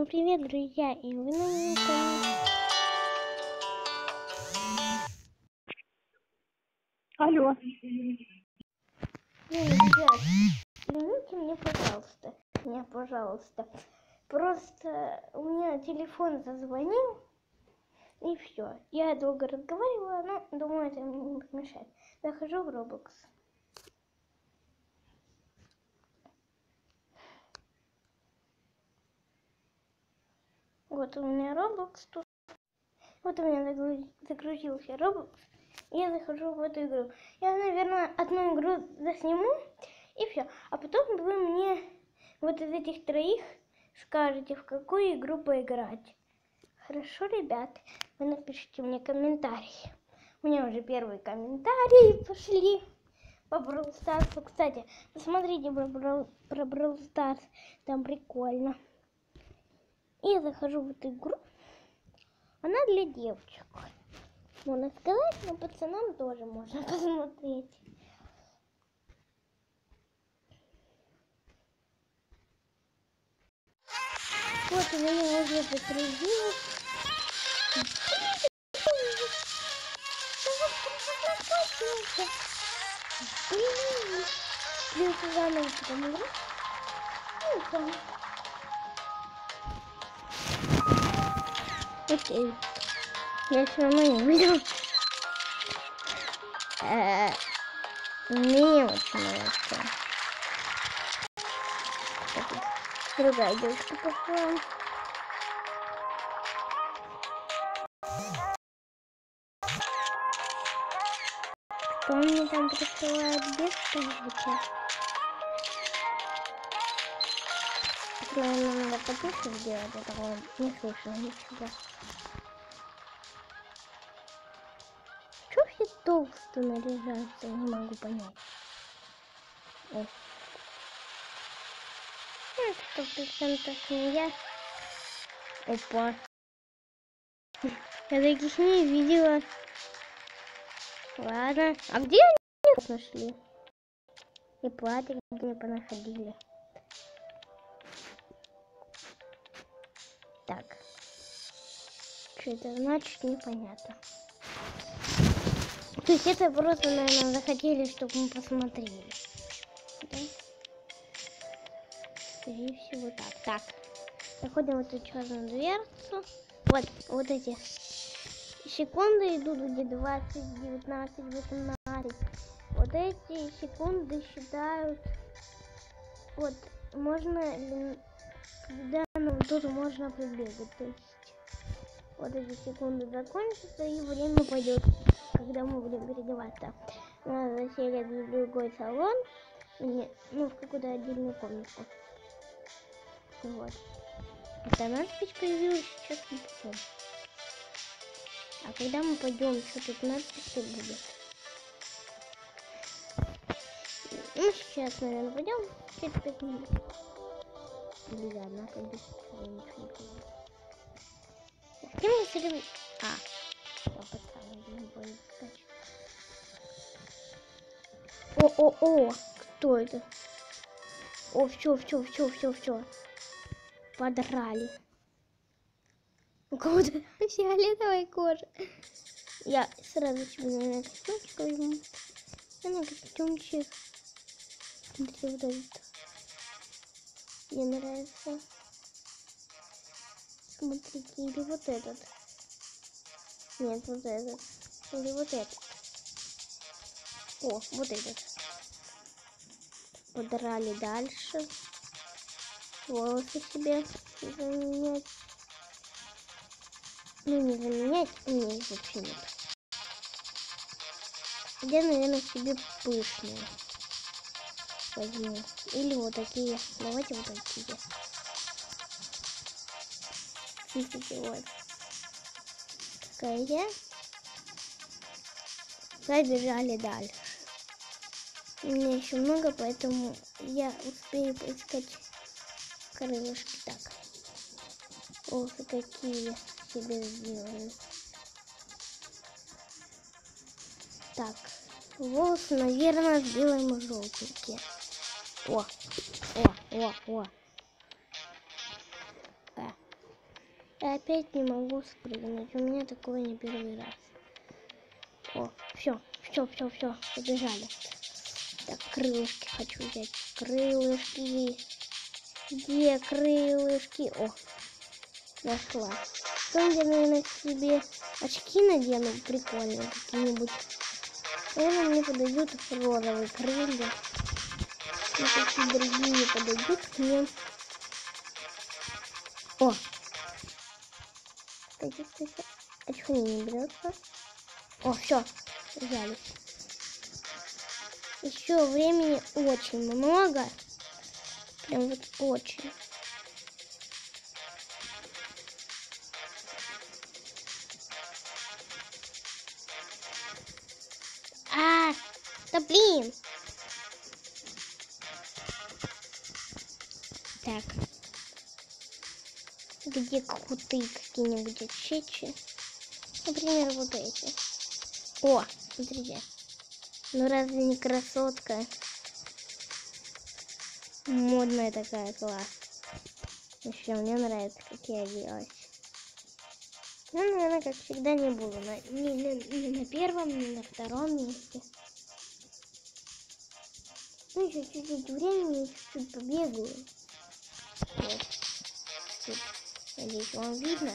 Всем привет, друзья! И вы на моем канале. Алло. Ребят, извините меня, пожалуйста. Просто у меня телефон зазвонил, и все. Я долго разговаривала, но думаю, это мне не помешает. Захожу в Roblox. Вот у меня Roblox тут. Вот у меня загрузился Roblox. И я захожу в эту игру. Я, наверное, одну игру засниму, и все. А потом вы мне вот из этих троих скажете, в какую игру поиграть. Хорошо, ребят? Вы напишите мне комментарий. У меня уже первые комментарии пошли по Brawl Stars. Кстати, посмотрите про Brawl Stars. Там прикольно. И я захожу в эту игру. Она для девочек. Можно сказать, но пацанам тоже можно посмотреть. Вот у меня уже загрузилось. Придется заново потом играть. Окей. Я все равно не видел. Мне очень нравится. Другая девушка пошла. Кто мне там присылает беспомощно? Наверное, надо потише сделать, а то не слышно ничего. Чего все толстые наряжаются? Не могу понять. О. 100% не я. Опа. Я таких не видела. Ладно. А где они их нашли? И платье где понаходили. Так. Что это значит, непонятно. То есть это просто, наверное, захотели, чтобы мы посмотрели. Да? Скорее всего так. Так. Заходим в эту черную дверцу. Вот эти секунды идут, где 20, 19, 18. Вот эти секунды считают. Вот, можно, когда тут можно прибегать. То есть, вот эти секунды закончатся, и время пойдет, когда мы будем переодеваться. Надо заселить в другой салон, в какую-то отдельную комнату. Вот. Это надпись появилась, сейчас не помню. А когда мы пойдем, что тут надписи будет? Ну, сейчас, наверное, пойдем через 5 минут. Или за одна пойду, я ничего не помню. С кем мы сидим? Пацаны, не буду искать. О, кто это? О, все. Подрали. У кого-то фиолетовая кожа. Я сразу себе, наверное, костюмчик возьму. Костюмчик. Смотрите, вот этот. Мне нравится. Смотрите, или вот этот. Нет, вот этот. Или вот этот. О, вот этот. Подрали дальше. Волосы себе заменять. Ну, не заменять, нет, вообще нет. Я, наверное, себе пышные возьму. Или вот такие. Давайте вот такие. Смотрите, вот. Какая я. Побежали дальше. У меня еще много, поэтому я успею поискать крылышки. Так. Волосы какие себе сделали. Так. Волосы, наверное, сделаем желтенькие. О. И опять не могу спрыгнуть. У меня такое не первый раз. О, все, побежали. Так, крылышки хочу взять. Крылышки. Где крылышки? О, нашла. Потом я, наверное, себе очки надену прикольные какие-нибудь. Наверное, мне подойдут розовые крылья. Никакие другие не подойдут к ним. О! Кстати. А чего не берется? О, все, взяли. Еще времени очень много. Прям вот очень. Да блин! Так. Где крутые какие-нибудь отсечи? Например, вот эти. О, смотрите. Ну разве не красотка? Модная такая, класс. Еще мне нравится, как я оделась. Ну, наверное, как всегда, не буду. Не на первом, не на втором месте. Ну, еще чуть-чуть времени, чуть-чуть побегаю. Вот. Тут, надеюсь, вам видно.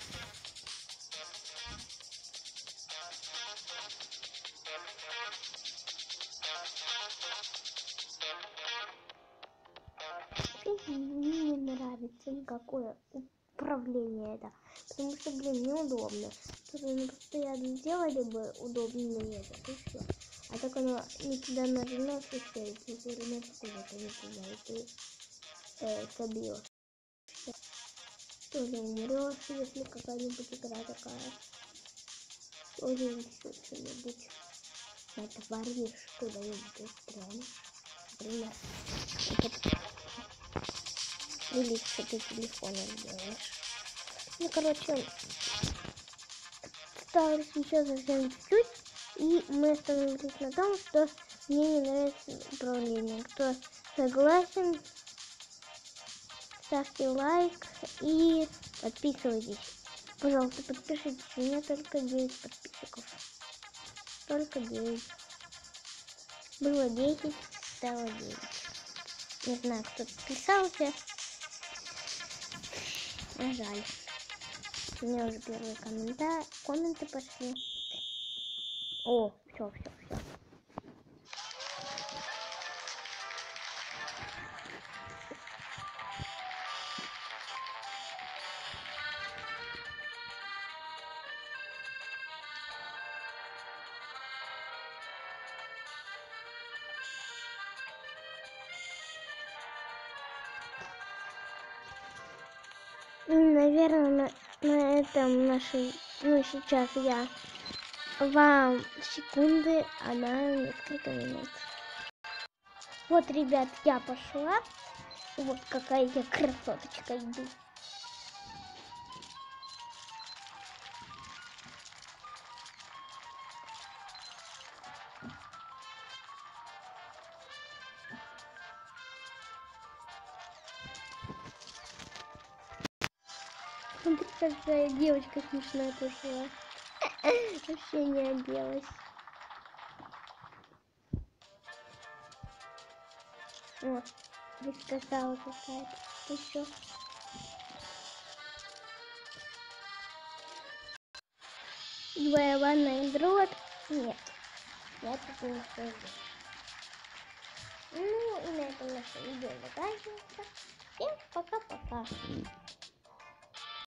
Мне не нравится никакое управление это. Потому что, блин, неудобно. Тут мы постоянно сделали бы удобнее это, и все. А так оно не туда нажмешь, и все, и ты вернешь куда-то не туда, и ты собьешь. Тоже умрешь, если какая-нибудь игра такая. Тоже еще что-нибудь натворишь, куда-нибудь устранишь. Например, или что ты телефоном делаешь. Ну, короче, осталось еще совсем чуть-чуть, и мы остановились на том, что мне не нравится управление. Кто согласен, ставьте лайк и подписывайтесь. Пожалуйста, подпишитесь. У меня только 9 подписчиков. Только 9. Было 10, стало 9. Не знаю, кто подписался. А жаль. У меня уже первые комменты пошли. О, все. Наверное, на этом нашей, сейчас я вам секунды, она несколько минут. Вот, ребят, я пошла. Вот какая я красоточка иду. Смотри, какая девочка смешная пошла. Вообще не оделась. О, прискакала какая-то. Еще. Двое ванная дрот. Нет. Я тут не скажу. Ну и на этом наше видео заканчивается. Всем пока-пока.